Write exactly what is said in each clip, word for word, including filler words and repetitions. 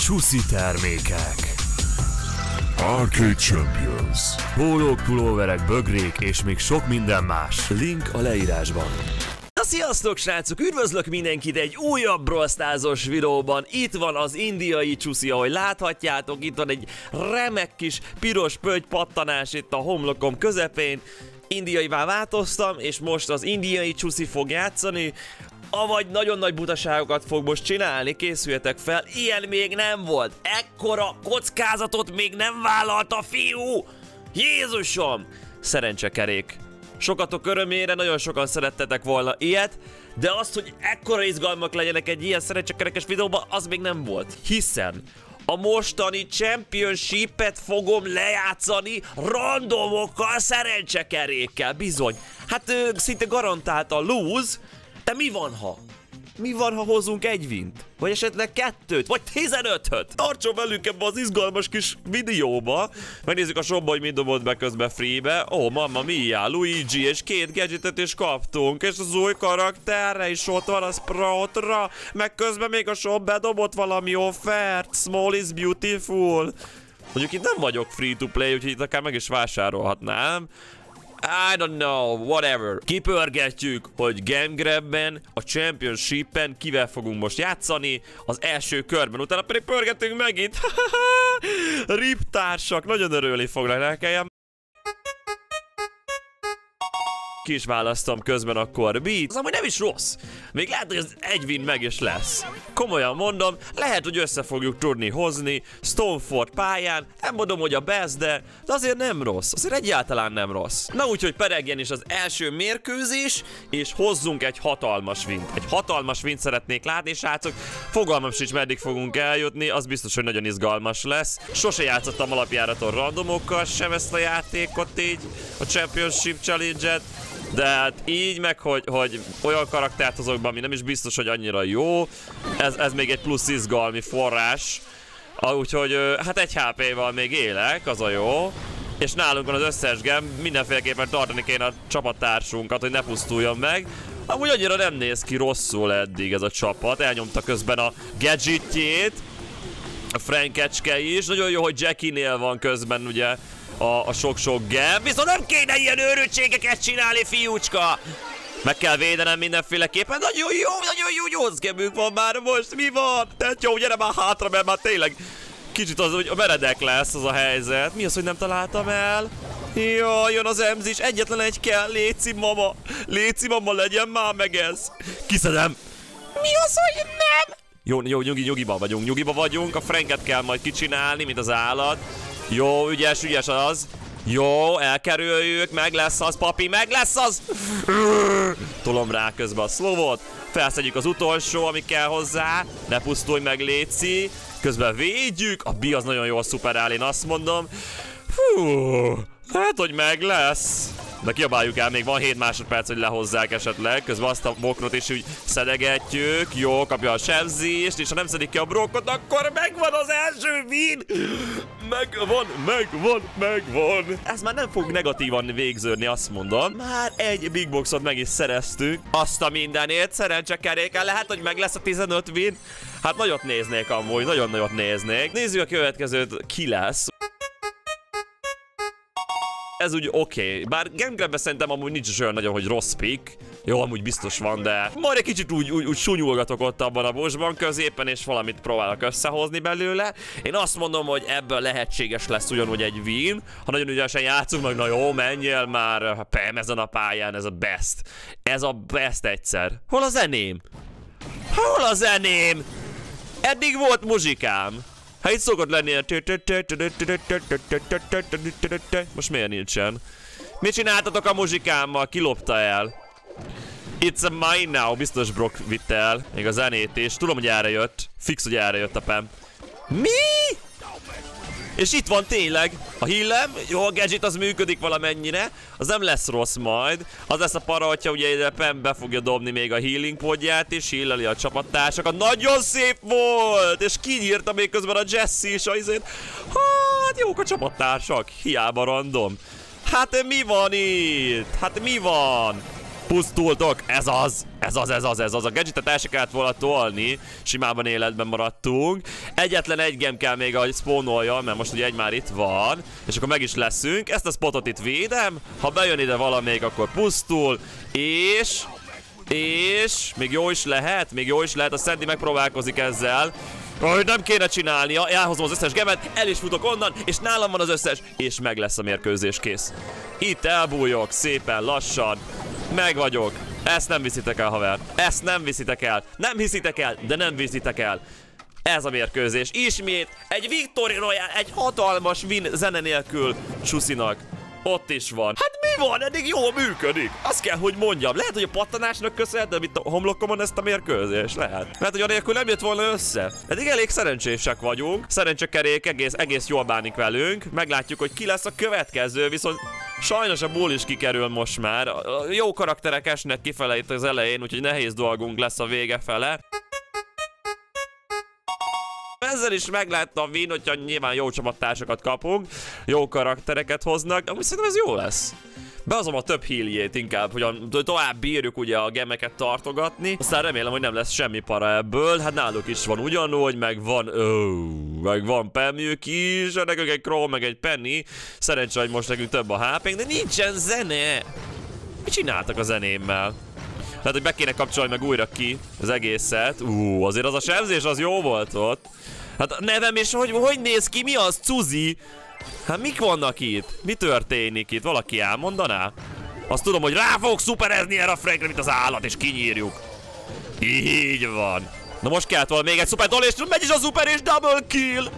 Csúszi termékek. Arcade Champions. Pólók, pulóverek, bögrék és még sok minden más. Link a leírásban. Na sziasztok srácok, üdvözlök mindenkit egy újabb Brawl Stars-os videóban. Itt van az indiai csúszi, ahogy láthatjátok, itt van egy remek kis piros pötty pattanás itt a homlokom közepén. Indiaivá változtam, és most az indiai csúszi fog játszani. Avagy nagyon nagy butaságokat fog most csinálni, készüljetek fel, ilyen még nem volt. Ekkora kockázatot még nem vállalt a fiú! Jézusom! Szerencsekerék. Sokatok örömére nagyon sokan szerettetek volna ilyet, de azt, hogy ekkora izgalmak legyenek egy ilyen szerencsekerekes videóban, az még nem volt. Hiszen a mostani Championship-et fogom lejátszani randomokkal, szerencsekerékkel, bizony. Hát ö, szinte garantált a lose. De mi van, ha? Mi van, ha hozunk egy wint? Vagy esetleg kettőt? Vagy tizenötöt? Tartson velünk ebbe az izgalmas kis videóba. Megnézzük a shopba, hogy mit dobott be közben free-be. Ó, oh, mamma mia, Luigi, és két gadgetet is kaptunk. És az új karakterre is ott van a Sproutra. Meg közben még a shop bedobott valami offert. Small is beautiful. Mondjuk itt nem vagyok free to play, úgyhogy itt akár meg is vásárolhatnám. I don't know, whatever. Kipörgetjük, hogy Game Grabben, a Championship-en kivel fogunk most játszani az első körben. Utána pedig pörgetünk megint. Rip társak, nagyon örülni fognak nekem. Ki is választom közben akkor Beat. Az amúgy nem is rossz. Még lehet, hogy az egy win meg is lesz. Komolyan mondom, lehet, hogy össze fogjuk tudni hozni Stonefort pályán. Nem mondom, hogy a best, de, de azért nem rossz. Azért egyáltalán nem rossz. Na úgyhogy peregjen is az első mérkőzés, és hozzunk egy hatalmas wint. Egy hatalmas wint szeretnék látni, srácok. Fogalmam sincs, meddig fogunk eljutni, az biztos, hogy nagyon izgalmas lesz. Sose játszottam alapjáraton randomokkal sem ezt a játékot így, a Championship Challenge-et. De hát így meg, hogy, hogy olyan karaktert hozok be, ami nem is biztos, hogy annyira jó. Ez, ez még egy plusz izgalmi forrás. Úgyhogy hát egy há pé-val még élek, az a jó. És nálunk van az összes gem, mindenféleképpen tartani kéne a csapattársunkat, hogy ne pusztuljon meg. Amúgy annyira nem néz ki rosszul eddig ez a csapat. Elnyomta közben a gadgetjét. A Frankecske is. Nagyon jó, hogy Jackie-nél van közben ugye a, a sok-sok gem. Viszont nem kéne ilyen őrültségeket csinálni, fiúcska! Meg kell védenem mindenféleképpen. Nagyon jó, nagyon jó nyolc gemünk van már most. Mi van? Tehát jó, gyere már hátra, mert már tényleg kicsit az, hogy meredek lesz az a helyzet. Mi az, hogy nem találtam el? Jaj, jön az emzis. Egyetlen egy kell. Léci mama. Léci mama, legyen már meg ez. Kiszedem. Mi az, hogy nem? Jó, jó, nyugi, nyugiba vagyunk, nyugiba vagyunk. A Franket kell majd kicsinálni, mint az állat. Jó, ügyes, ügyes az. Jó, elkerüljük, meg lesz az, papi, meg lesz az! Tolom rá közben a szlovot. Felszedjük az utolsó, ami kell hozzá. Ne pusztulj meg, léci. Közben védjük. A B az nagyon jól szuperál, én azt mondom. Fú, hát, hogy meg lesz. De kiabáljuk el, még van hét másodperc, hogy lehozzák esetleg. Közben azt a boknot is úgy szedegetjük. Jó, kapja a sebzést, és ha nem szedik ki a brokot, akkor megvan az első win! Megvan, megvan, megvan. Ez már nem fog negatívan végződni, azt mondom. Már egy big boxot meg is szereztünk. Azt a mindenért, szerencsekeréken lehet, hogy meg lesz a tizenöt win. Hát nagyot néznék amúgy, nagyon nagyot néznék. Nézzük a következőt, ki lesz. Ez úgy oké, okay. Bár Game Grabben szerintem amúgy nincs is olyan nagyon, hogy rossz pick. Jó, amúgy biztos van, de majd egy kicsit úgy, úgy, úgy sunyulgatok ott abban a bushban középen, és valamit próbálok összehozni belőle. Én azt mondom, hogy ebből lehetséges lesz ugyanúgy egy win. Ha nagyon ügyesen játszunk, meg na jó, menjél már. Pem, ezen a pályán, ez a best. Ez a best egyszer. Hol a zeném? Hol a zeném? Eddig volt muzsikám. Hát itt szokott lenni a... Most miért nincsen? Mit csináltatok a muzsikámmal? Ki lopta el? It's a mine now. Biztos Brock vitte el. Még a zenét is. Tudom, hogy erre jött. Fix, hogy erre jött a Pam. Mi? És itt van tényleg a healem. Jó, a gadget az működik valamennyire. Az nem lesz rossz majd. Az lesz a para, hogyha ugye ide Pam be fogja dobni még a healing podját, és healeli a csapattársakat. Nagyon szép volt! És kinyírta még közben a Jesse is azért. Hát jók a csapattársak. Hiába random. Hát mi van itt? Hát mi van? Pusztultok, ez az, ez az, ez az, ez az. A gadgetet el se kellett volna tolni, simában életben maradtunk. Egyetlen egy gem kell még, ahogy spawnolja, mert most ugye egy már itt van, és akkor meg is leszünk. Ezt a spotot itt védem, ha bejön ide valamelyik, akkor pusztul, és... És... Még jó is lehet, még jó is lehet, a Sandy megpróbálkozik ezzel. Hogy nem kéne csinálnia, elhozom az összes gemet, el is futok onnan, és nálam van az összes, és meg lesz a mérkőzés, kész. Itt elbújok, szépen, lassan, meg vagyok. Ezt nem viszitek el, haver. Ezt nem viszitek el. Nem hiszitek el, de nem viszitek el. Ez a mérkőzés. Ismét egy Victory Royale, egy hatalmas win zene nélkül Csuszinak. Ott is van. Hát mi van? Eddig jól működik. Azt kell, hogy mondjam. Lehet, hogy a pattanásnak köszönhetem itt a homlokomon ezt a mérkőzést. Lehet. Lehet, hogy anélkül nem jött volna össze. Eddig elég szerencsések vagyunk. Szerencsekerék egész, egész jól bánik velünk. Meglátjuk, hogy ki lesz a következő, viszont sajnos a bull is kikerül most már. Jó karakterek esnek kifele itt az elején, úgyhogy nehéz dolgunk lesz a vége fele. Ezzel is meg lehet a win, hogyha nyilván jó csapattársakat kapunk, jó karaktereket hoznak, amúgy szerintem ez jó lesz. Behozom a több healjét inkább, hogy a, tovább bírjuk ugye a gemeket tartogatni. Aztán remélem, hogy nem lesz semmi para ebből. Hát náluk is van ugyanúgy, meg van... Oh, meg van Pemjük is, nekünk egy Crow, meg egy Penny. Szerencsé, hogy most nekünk több a há pénk, de nincsen zene! Mit csináltak a zenémmel? Lehet, hogy be kéne kapcsolni meg újra ki az egészet. Ú, azért az a sebzés az jó volt ott. Hát a nevem és hogy, hogy néz ki? Mi az, Cuzi? Hát mik vannak itt? Mi történik itt? Valaki elmondaná? Azt tudom, hogy rá fogok szuperezni erre a Frankre, mint az állat, és kinyírjuk. Így van. Na most kellett volna még egy szuper doll, és megy is a szuper, és double kill.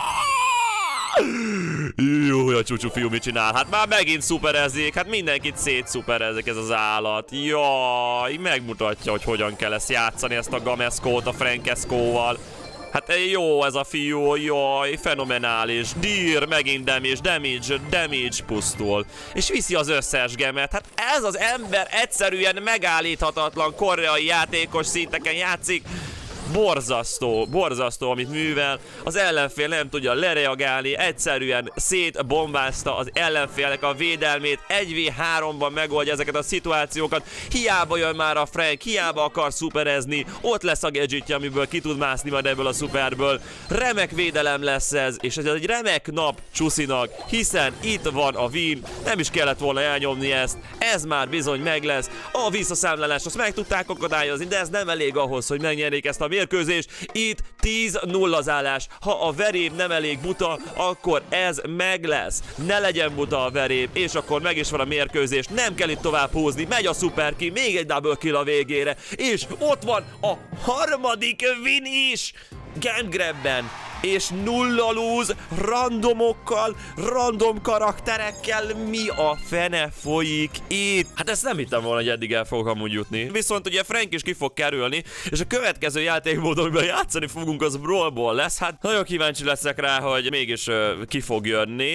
Jó, a csúcsú fiú mit csinál? Hát már megint szuperezik, hát mindenkit szétszuperezik ez az állat. Jaj, megmutatja, hogy hogyan kell ezt játszani, ezt a Gameskót a Frankeskóval. Hát jó ez a fiú, jaj, fenomenális. Dír, megint damage, damage, damage pusztul. És viszi az összes gemet. Hát ez az ember egyszerűen megállíthatatlan koreai játékos szinteken játszik. Borzasztó, borzasztó, amit művel. Az ellenfél nem tudja lereagálni, egyszerűen szétbombázta az ellenfélnek a védelmét, egy vé háromban megoldja ezeket a szituációkat. Hiába jön már a Frank, hiába akar szuperezni, ott lesz a gadgetje, amiből ki tud mászni majd ebből a szuperből. Remek védelem lesz ez, és ez egy remek nap Csuszinak, hiszen itt van a win, nem is kellett volna elnyomni ezt, ez már bizony meg lesz. A visszaszámlálást azt meg tudták akadályozni, de ez nem elég ahhoz, hogy megnyerjék ezt a mérkőzés. Itt tíz nulla az állás. Ha a veréb nem elég buta, akkor ez meg lesz. Ne legyen buta a veréb, és akkor meg is van a mérkőzés. Nem kell itt tovább húzni. Megy a szuper ki, még egy double kill a végére. És ott van a harmadik win is. Game grabben. És nulla lose, randomokkal, random karakterekkel. Mi a fene folyik itt? Hát ezt nem hittem volna, hogy eddig el fogok amúgy jutni. Viszont ugye Frank is ki fog kerülni, és a következő játékmód, amiben játszani fogunk, az Brawl Ball lesz. Hát nagyon kíváncsi leszek rá, hogy mégis uh, ki fog jönni.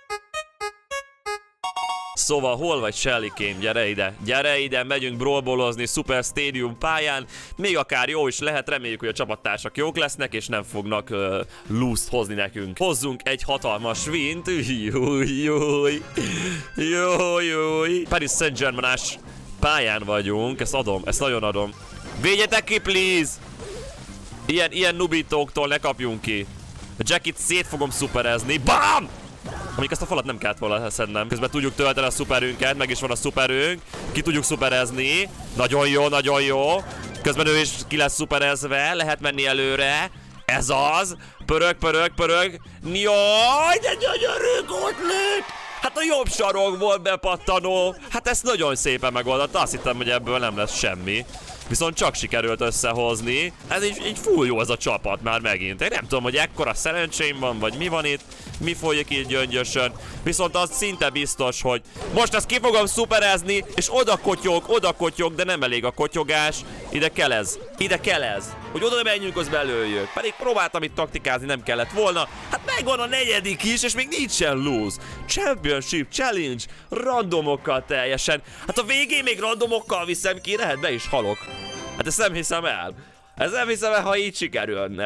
Szóval hol vagy Shelly-kém? Gyere ide, gyere ide, megyünk brawlballozni Super Stadium pályán. Még akár jó is lehet, reméljük, hogy a csapattársak jók lesznek, és nem fognak uh, loose-t hozni nekünk. Hozzunk egy hatalmas wint. Júj, júj, júj, júj. Paris Saint-Germain-ás pályán vagyunk, ezt adom, ezt nagyon adom. Védjetek ki, please! Ilyen, ilyen nubitóktól ne kapjunk ki. A Jackit szét fogom szuperezni. BAM! Amíg ezt a falat nem kellett volna szednem. Közben tudjuk tölteni a szuperünket, meg is van a szuperünk. Ki tudjuk szuperezni. Nagyon jó, nagyon jó. Közben ő is ki lesz szuperezve, lehet menni előre. Ez az. Pörög, pörög, pörög. Jaj, de gyönyörű gótlik! Hát a jobb sarokból bepattanó. Hát ezt nagyon szépen megoldotta. Azt hittem, hogy ebből nem lesz semmi. Viszont csak sikerült összehozni. Ez így, így full jó ez a csapat már megint. Én nem tudom, hogy ekkora szerencsém van, vagy mi van itt. Mi folyik így gyöngyösön. Viszont az szinte biztos, hogy most ezt ki fogom szuperezni, és oda kotyog, oda kotyog, de nem elég a kotyogás. Ide kell ez. Ide kell ez. Hogy oda menjünk, az belőjük. Pedig próbáltam itt taktikázni, nem kellett volna. Hát megvan a negyedik is, és még nincsen lose. Championship Challenge. Randomokkal teljesen. Hát a végén még randomokkal viszem ki, lehet be is halok. Hát ezt nem hiszem el. Ezt nem hiszem el, ha így sikerülne.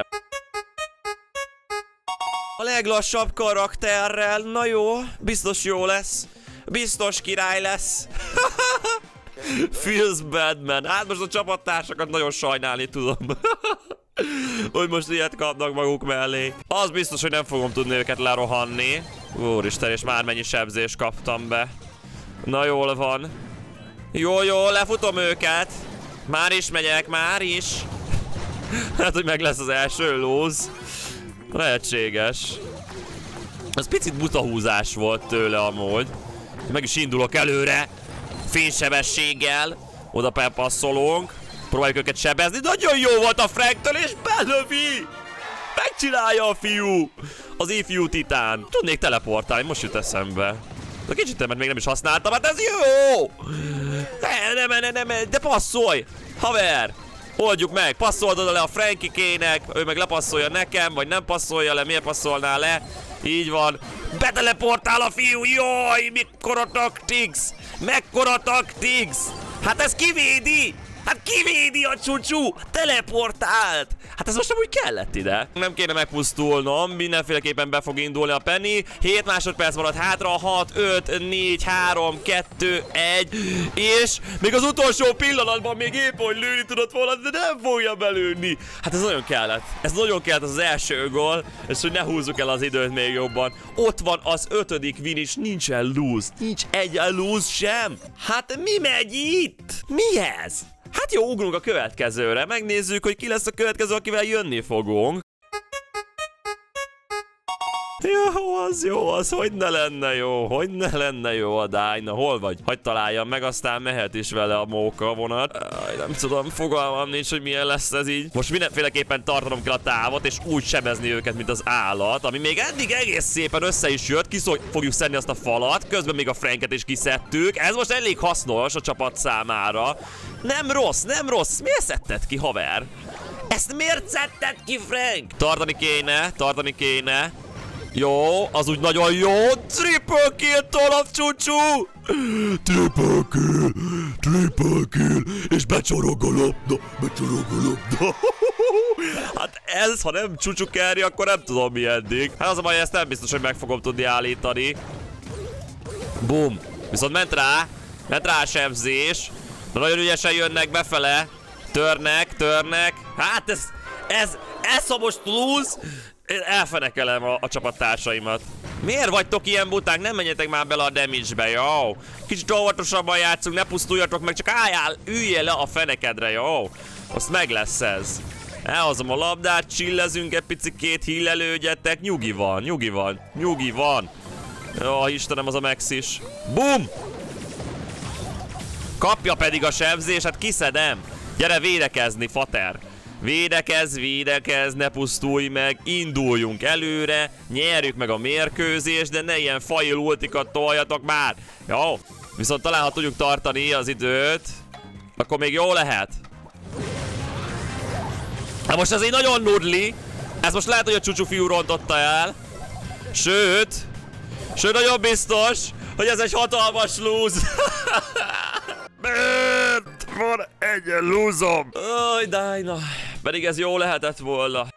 A leglassabb karakterrel, na jó, biztos jó lesz. Biztos király lesz. Feels bad, man. Hát most a csapattársakat nagyon sajnálni tudom. Hogy most ilyet kapnak maguk mellé. Az biztos, hogy nem fogom tudni őket lerohanni. Úristen, és már mennyi sebzést kaptam be. Na jól van. Jó, jó, lefutom őket. Már is megyek, már is. Hát, hogy meg lesz az első lose. Lehetséges. Ez picit butahúzás volt tőle amúgy. Meg is indulok előre. Fénysebességgel. Oda bepasszolunk. Próbáljuk őket sebezni. Nagyon jó volt a Franktől, és belövi! Megcsinálja a fiú! Az ifjú titán. Tudnék teleportálni, most jut eszembe. De kicsit mert még nem is használtam, hát ez jó! Nem, nem, nem, nem, de passzolj! Haver! Oldjuk meg, passzold oda le a Frankikének, ő meg lepasszolja nekem, vagy nem passzolja le, miért passzolná le? Így van. Beteleportál a fiú, jaj, mekkora taktix! Mekkora taktix! Hát ez kivédi! Hát kivédi a csúcsú! Teleportált! Hát ez most nem úgy kellett ide. Nem kéne megpusztulnom, mindenféleképpen be fog indulni a Penny. hét másodperc maradt hátra, hat, öt, négy, három, kettő, egy, és még az utolsó pillanatban még épp hogy lőni tudott volna, de nem fogja belőni. Hát ez nagyon kellett. Ez nagyon kellett, az, az első gól, és hogy ne húzzuk el az időt még jobban. Ott van az ötödik win, és nincsen lose. Nincs egy lose sem. Hát mi megy itt? Mi ez? Hát jó, ugrunk a következőre, megnézzük, hogy ki lesz a következő, akivel jönni fogunk. Jó, az jó, az hogy ne lenne jó, hogy ne lenne jó a Dyna, hol vagy? Hagy találjam meg, aztán mehet is vele a móka vonat. Aj, nem tudom, fogalmam nincs, hogy milyen lesz ez így. Most mindenféleképpen tartanom kell a távot, és úgy sebezni őket, mint az állat, ami még eddig egész szépen össze is jött, ki fogjuk szedni azt a falat, közben még a Franket is kiszedtük. Ez most elég hasznos a csapat számára. Nem rossz, nem rossz, miért szedted ki, haver? Ezt miért szedted ki, Frank? Tartani kéne, tartani kéne. Jó, az úgy nagyon jó. Triple kill tól a csúcsú! Triple kill, triple kill, és becsorog a labda, becsorog a labda. Hát ez, ha nem csúcsú carry, akkor nem tudom mi eddig. Hát az a baj, ezt nem biztos, hogy meg fogom tudni állítani. Bum. Viszont ment rá, ment rá a sebzés. De nagyon ügyesen jönnek befele. Törnek, törnek. Hát ez, ez, ez ha most lose, én elfenekelem a, a csapattársaimat. Miért vagytok ilyen buták? Nem menjetek már bele a damage-be, jó? Kicsit óvatosabban játszunk, ne pusztuljatok meg, csak álljál, üljél le a fenekedre, jó? Azt meg lesz ez. Elhozom a labdát, csillezünk egy picikét, hílelődjetek, nyugi van, nyugi van, nyugi van. Jó, Istenem, az a Max is. Bum! Kapja pedig a sebzés, hát kiszedem. Gyere védekezni, fater. Védekez, védekez, ne pusztulj meg, induljunk előre, nyerjük meg a mérkőzést, de ne ilyen fail ultikat toljatok már. Jó, viszont talán ha tudjuk tartani az időt, akkor még jó lehet. Na most ez így nagyon nudli, ez most lehet, hogy a csúcsú fiú rontotta el. Sőt, sőt nagyon biztos, hogy ez egy hatalmas lose. Mert van egy lúzom. Aj, Dyna. Pedig ez jó lehetett volna.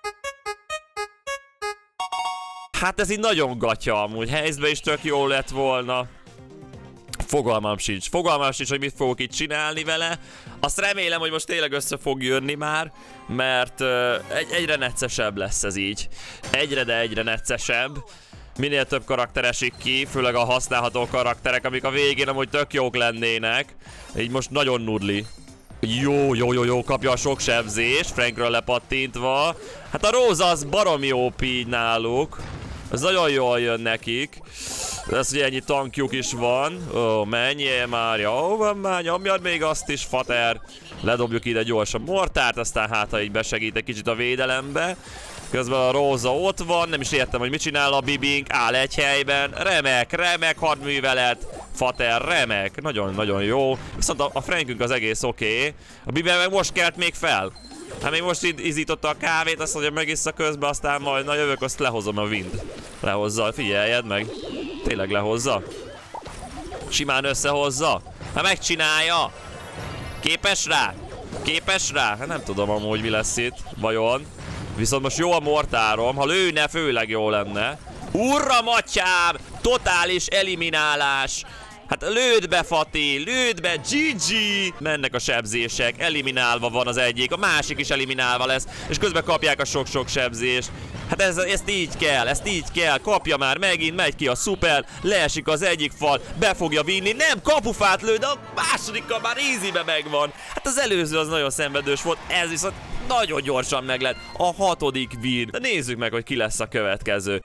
Hát ez így nagyon gatya amúgy. Helyzetben is tök jó lett volna. Fogalmam sincs. Fogalmam sincs, hogy mit fogok itt csinálni vele. Azt remélem, hogy most tényleg össze fog jönni már, mert uh, egy, egyre neccesebb lesz ez így. Egyre, de egyre neccesebb. Minél több karakter esik ki, főleg a használható karakterek, amik a végén amúgy tök jók lennének. Így most nagyon nudli. Jó, jó, jó, jó, kapja a sok sebzés, Frankről lepattintva. Hát a Róza az baromi ó pé így náluk. Ez nagyon jól jön nekik. Ez ugye ennyi tankjuk is van. Ó, menjél már, jó van már, nyomjad még azt is, fater. Ledobjuk ide gyorsan mortárt, aztán hát ha így besegít egy kicsit a védelembe. Közben a Róza ott van, nem is értem, hogy mit csinál a Bibink, áll egy helyben, remek, remek hadművelet, fater, remek, nagyon-nagyon jó. Viszont a, a Frankünk az egész oké, okay. A Bibel meg most kelt még fel. Hát még most izította a kávét, azt mondja, megissza közben, aztán majd na jövök, azt lehozom a Wind. Lehozza, figyeljed meg. Tényleg lehozza. Simán összehozza. Hát megcsinálja. Képes rá? Képes rá? Hát nem tudom amúgy mi lesz itt, vajon. Viszont most jó a mortárom, ha lőne, főleg jó lenne. Urra matyám! Totális eliminálás! Hát lőd be, Fati, lőd be, gé gé! Mennek a sebzések, eliminálva van az egyik, a másik is eliminálva lesz, és közben kapják a sok-sok sebzést. Hát ez, ezt így kell, ezt így kell, kapja már megint, megy ki a szuper, leesik az egyik fal, be fogja vinni, nem, kapufát lő, de a másodikkal már easybe megvan. Hát az előző az nagyon szenvedős volt, ez viszont nagyon gyorsan meg lett. A hatodik win. De nézzük meg, hogy ki lesz a következő.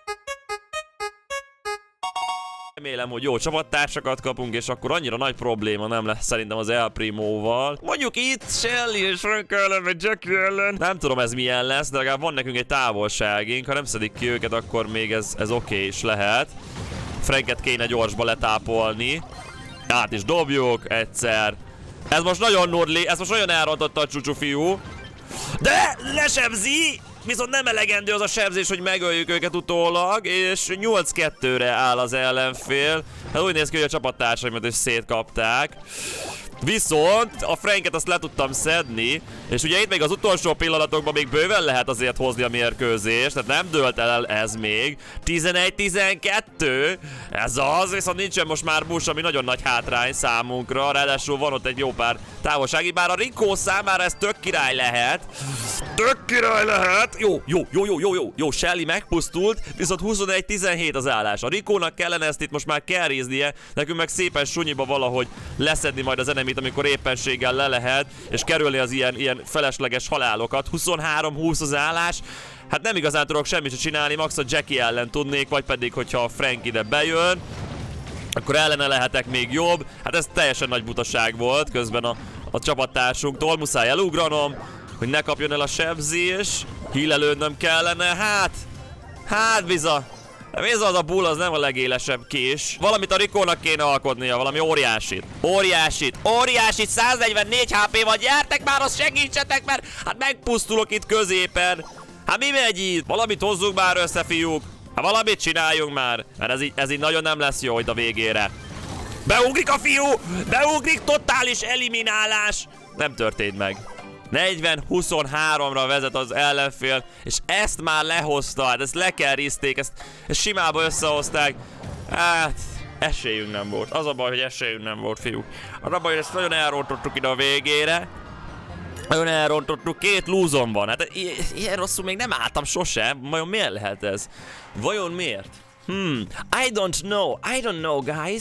Remélem, hogy jó csapattársakat kapunk, és akkor annyira nagy probléma nem lesz szerintem az El Primóval. Mondjuk itt Shelly és Frank ellen, vagy Jackie ellen. Nem tudom ez milyen lesz, de legalább van nekünk egy távolságink. Ha nem szedik ki őket, akkor még ez, ez oké is lehet. Franket kéne gyorsba letápolni. Át is dobjuk egyszer. Ez most nagyon nurli, ez most nagyon elrontotta a csúcsú fiú. De lesebzi! Viszont nem elegendő az a sebzés, hogy megöljük őket utólag, és nyolc kettőre áll az ellenfél. Hát úgy néz ki, hogy a csapattársaimmat is szétkapták. Viszont a Franket azt le tudtam szedni, és ugye itt még az utolsó pillanatokban még bőven lehet azért hozni a mérkőzést, tehát nem dőlt el ez még. tizenegy tizenkettő, ez az, viszont nincsen most már busz, ami nagyon nagy hátrány számunkra, ráadásul van ott egy jó pár távolsági, bár a Rico számára ez tök király lehet. Tök király lehet! Jó, jó, jó, jó, jó, jó, jó, Shelly megpusztult, viszont huszonegy tizenhét az állás. A Ricónak kellene ezt itt most már carryznie, nekünk meg szépen sunyiba valahogy leszedni majd az enemit, amikor éppenséggel le lehet, és kerülni az ilyen, ilyen felesleges halálokat. huszonhárom húsz az állás. Hát nem igazán tudok semmit sem csinálni, max a Jackie ellen tudnék, vagy pedig, hogyha a Frank ide bejön, akkor ellene lehetek még jobb. Hát ez teljesen nagy butaság volt közben a, a csapattársunktól. Muszáj elugranom, hogy ne kapjon el a sebzés. Hílelődnöm kellene, hát... Hát biza... Bizony, az a bull az nem a legélesebb kés. Valamit a Ricónak kéne alkotnia, valami óriásit. Óriásit, óriásit, száznegyvennégy há pé van, gyertek már, azt segítsetek, mert hát megpusztulok itt középen. Hát mi megy itt? Valamit hozzunk már össze, fiúk. Hát valamit csináljunk már, mert ez így, ez így nagyon nem lesz jó itt a végére. Beugrik a fiú! Beugrik, totális eliminálás! Nem történt meg. negyven huszonháromra vezet az ellenfél, és ezt már lehozta, hát ezt lekerrizték, ezt, ezt simába összehozták. Hát, esélyünk nem volt. Az a baj, hogy esélyünk nem volt, fiúk. Az a baj, hogy ezt nagyon elrontottuk ide a végére. Nagyon elrontottuk, két lúzom van. Hát ilyen rosszul még nem álltam sosem. Vajon miért lehet ez? Vajon miért? Hmm, I don't know, I don't know, guys.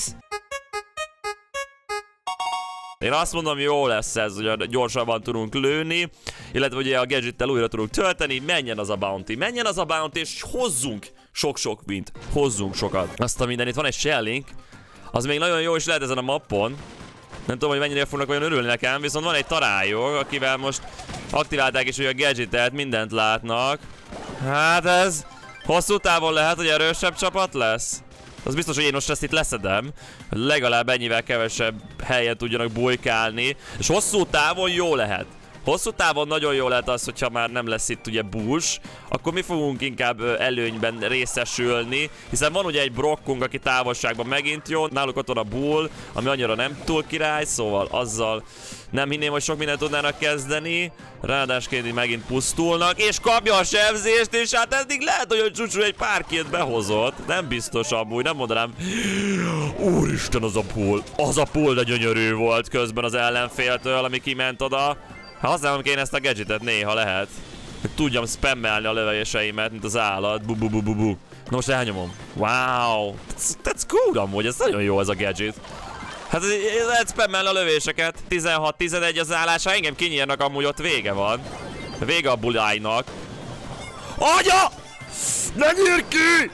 Én azt mondom, jó lesz ez, hogy gyorsabban tudunk lőni, illetve ugye a gadgettel újra tudunk tölteni, menjen az a bounty, menjen az a bounty, és hozzunk sok-sok wint, hozzunk sokat. Azt a minden, itt van egy Shellink, az még nagyon jó is lehet ezen a mappon. Nem tudom, hogy mennyire fognak olyan örülni nekem, viszont van egy tarályog, akivel most aktiválták is, hogy a gadgetet, mindent látnak. Hát ez hosszú távon lehet, hogy erősebb csapat lesz. Az biztos, hogy én most ezt itt leszedem, hogy legalább ennyivel kevesebb helyen tudjanak bujkálni, és hosszú távon jó lehet. Hosszú távon nagyon jó lehet az, hogyha már nem lesz itt ugye Bush, akkor mi fogunk inkább előnyben részesülni, hiszen van ugye egy Brockunk, aki távolságban megint jó, náluk ott van a Bull, ami annyira nem túl király, szóval azzal nem hinném, hogy sok mindent tudnának kezdeni, ráadásként megint pusztulnak, és kapja a sebzést, és hát eddig lehet, hogy a csúcsú egy pár két behozott, nem biztos amúgy, nem mondanám. Úristen, az a Bull, az a Bull de gyönyörű volt közben az ellenféltől, ami kiment oda. Használom kéne ezt a gadgetet néha lehet, hogy tudjam spammelni a lövéseimet, mint az állat. Bu bu bu bu bu. Na most elnyomom. Wow, that's, that's cool amúgy, ez nagyon jó ez a gadget. Hát lehet spammelni a lövéseket. tizenhat tizenegy az állás, ha engem kinyírnak, amúgy ott vége van. Vége a bulájnak. Agya! Ne nyír ki!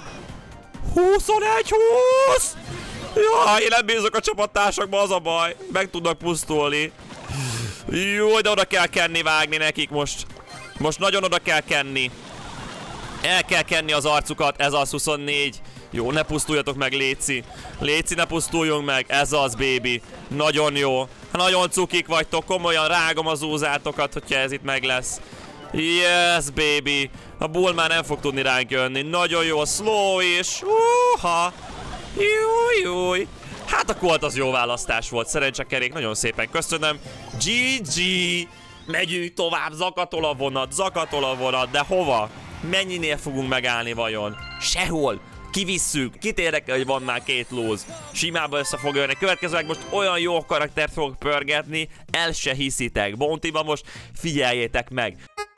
huszonegy húsz! Jaj, én nem bízok a csapattársakba, az a baj. Meg tudnak pusztulni. Jó, de oda kell kenni, vágni nekik most. Most nagyon oda kell kenni. El kell kenni az arcukat, ez az huszonnégy. Jó, ne pusztuljatok meg, Léci. Léci, ne pusztuljunk meg, ez az, baby. Nagyon jó. Nagyon cukik vagytok, komolyan rágom az úzátokat, hogyha ez itt meg lesz. Yes, baby. A Bull már nem fog tudni ránk jönni. Nagyon jó, slow is. Húha. Júj, júj. Hát a Colt az jó választás volt, szerencsekerék, nagyon szépen köszönöm. gé gé! Megyünk tovább, zakatol a vonat, zakatol a vonat, de hova? Mennyinél fogunk megállni vajon? Sehol! Kivisszük, kit érdekel, hogy van már két lóz. Simában össze fog jönni. Következőleg most olyan jó karaktert fogok pörgetni, el se hiszitek. Bountyban most figyeljétek meg.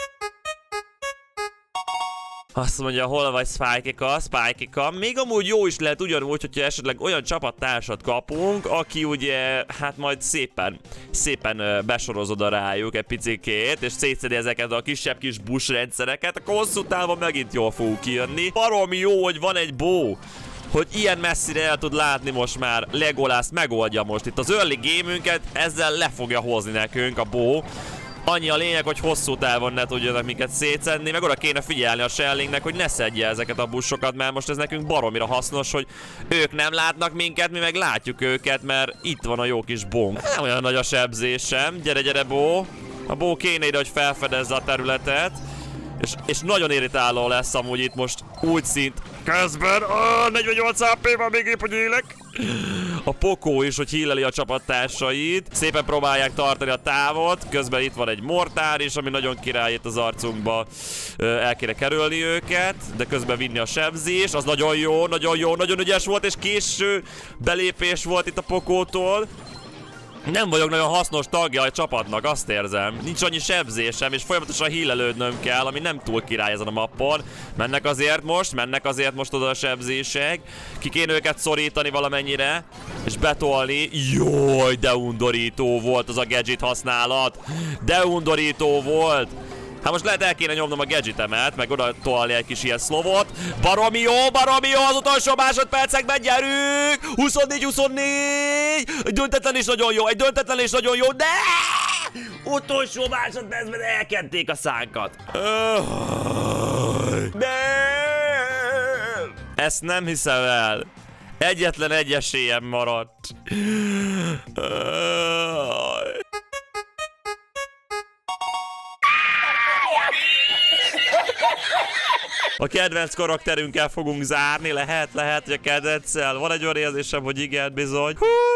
Azt mondja, hol vagy Spike-ika, Spike-ika. Még amúgy jó is lehet ugyanúgy, hogyha esetleg olyan csapattársat kapunk, aki ugye, hát majd szépen, szépen besorozod a rájuk egy picikét, és szétszedi ezeket a kisebb kis bush rendszereket, akkor hosszú távon megint jól fogunk kijönni. Baromi jó, hogy van egy bow, hogy ilyen messzire el tud látni most már. Legolas megoldja most itt az early game-ünket, ezzel le fogja hozni nekünk a bow. Annyi a lényeg, hogy hosszú távon ne tudjanak minket szétszedni, meg oda kéne figyelni a Shellingnek, hogy ne szedje ezeket a bussokat, mert most ez nekünk baromira hasznos, hogy ők nem látnak minket, mi meg látjuk őket, mert itt van a jó kis bong. Nem olyan nagy a sebzésem, gyere, gyere, Bó. A Bó kéne ide, hogy felfedezze a területet, és, és nagyon irritáló lesz amúgy itt most úgy szint közben. Oh, negyvennyolc há pé van, még épp, hogy élek. A Pokó is, hogy híleli a csapattársait. Szépen próbálják tartani a távot. Közben itt van egy mortár is, ami nagyon király itt az arcunkba. El kéne kerülni őket, de közben vinni a sebzés. Az nagyon jó, nagyon jó, nagyon ügyes volt, és késő belépés volt itt a Pokótól. Nem vagyok nagyon hasznos tagja a csapatnak, azt érzem. Nincs annyi sebzésem, és folyamatosan hílelődnöm kell, ami nem túl király ezen a mappon. Mennek azért most, mennek azért most oda a sebzések. Ki kéne őket szorítani valamennyire, és betolni. Jaj, de undorító volt az a gadget használat. De undorító volt. Hát most lehet el kéne nyomnom a gadgetemet, meg oda tolni egy kis ilyen szlovot. Baromi jó, baromi jó, az utolsó másodpercekben gyerünk! huszonnégy huszonnégy! Egy döntetlen is nagyon jó, egy döntetlen is nagyon jó, de utolsó másodpercben elkenték a szánkat. De ezt nem hiszem el. Egyetlen egy esélyem maradt. A kedvenc karakterünkkel fogunk zárni, lehet, lehet, hogy a kedvenccel. Van egy olyan érzésem, hogy igen, bizony.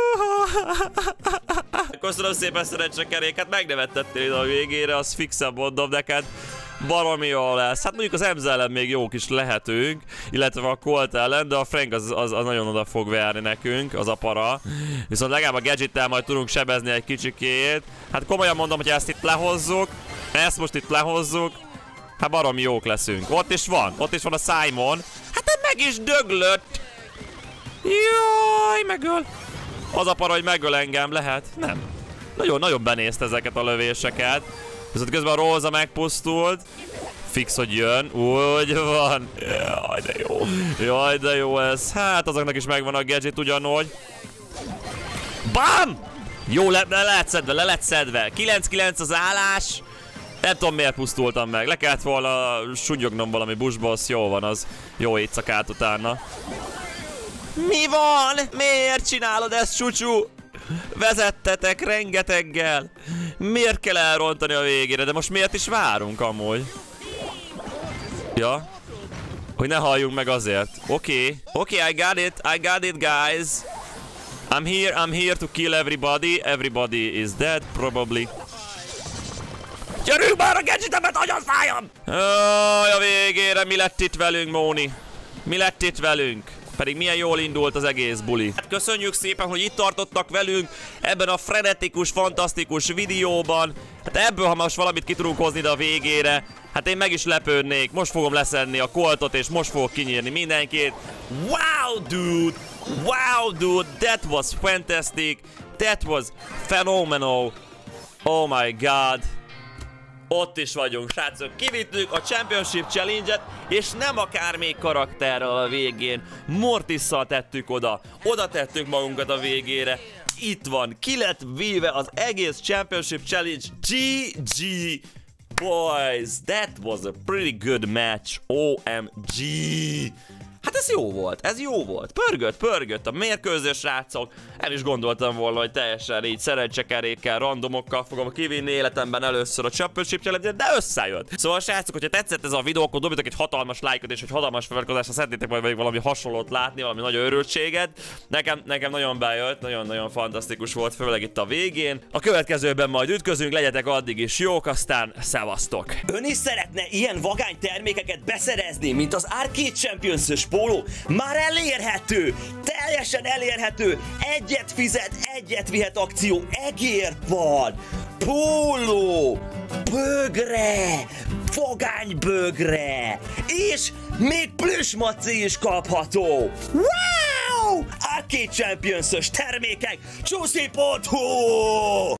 Köszönöm szépen, szerencsekerék, hát megnevettettél ide a végére, az fixen mondom neked. Baromi jó lesz. Hát mondjuk az Emz ellen még jók is lehetünk, illetve a Colt ellen, de a Frank az, az, az nagyon oda fog verni nekünk, az a para. Viszont legalább a gadgettel majd tudunk sebezni egy kicsikét. Hát komolyan mondom, hogy ezt itt lehozzuk, ezt most itt lehozzuk, hát baromi jók leszünk. Ott is van, ott is van a Simon. Hát meg is döglött. Jaj, megöl. Az a para, hogy megöl engem, lehet? Nem. Nagyon-nagyon benézte ezeket a lövéseket. Viszont közben a Rosa megpusztult. Fix, hogy jön. Úgy van. Jaj, de jó. Jaj, de jó ez. Hát azoknak is megvan a gadget ugyanúgy. Bam! Jó, le, le lehet szedve, le lett szedve. kilenc kilenc az állás. Nem tudom, miért pusztultam meg. Le kellett volna sunyognom valami bushba, az jó van, az jó éjszakát utána. Mi van? Miért csinálod ezt, csúcsú? Vezettetek rengeteggel. Miért kell elrontani a végére? De most miért is várunk amúgy? Ja. Hogy ne halljunk meg azért. Oké. Okay. Oké, okay, I got it. I got it, guys. I'm here, I'm here to kill everybody. Everybody is dead, probably. Gyerünk már a gadgetemet, agyon fájam! Aj, a végére mi lett itt velünk, Móni? Mi lett itt velünk? Pedig milyen jól indult az egész buli. Hát köszönjük szépen, hogy itt tartottak velünk ebben a frenetikus, fantasztikus videóban. Hát ebből, ha most valamit ki tudunk hozni ide a végére, hát én meg is lepődnék. Most fogom leszedni a Coltot, és most fogok kinyírni mindenkit. Wow, dude! Wow, dude! That was fantastic! That was phenomenal! Oh my god! Ott is vagyunk, srácok, kivittük a Championship Challenge-et, és nem akármelyik karakterrel a végén. Mortisszal tettük oda, oda tettük magunkat a végére. Itt van, ki lett véve az egész Championship Challenge. gé gé, boys, that was a pretty good match, o em gé. Hát ez jó volt, ez jó volt. Pörgött, pörgött a mérkőzés, srácok. Nem is gondoltam volna, hogy teljesen így szerencsekerékkel, randomokkal fogom kivinni életemben először a Championship Challenge-et, de összejött. Szóval, srácok, hogyha tetszett ez a videó, akkor dobjatok egy hatalmas lájkot és egy hatalmas feliratkozást, ha szeretnétek majd valami hasonlót látni, valami nagy örültséget. Nekem, nekem nagyon bejött, nagyon-nagyon fantasztikus volt, főleg itt a végén. A következőben majd ütközünk, legyetek addig is jók, aztán szevasztok. Ön is szeretne ilyen vagány termékeket beszerezni, mint az Arcade Champions-ös póló már elérhető, teljesen elérhető, egyet fizet, egyet vihet akció, egér van, póló, bögre, fogánybögre, és még plüsmaci is kapható. Wow! Arcade Champions-ös termékek, csúszi pont hu!